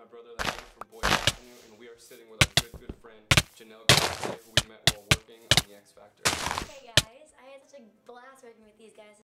brother Lamar from Boyd Avenue, and we are sitting with our good friend Janelle Garcia, who we met while working on The X Factor. Hey guys, I had such a blast working with these guys.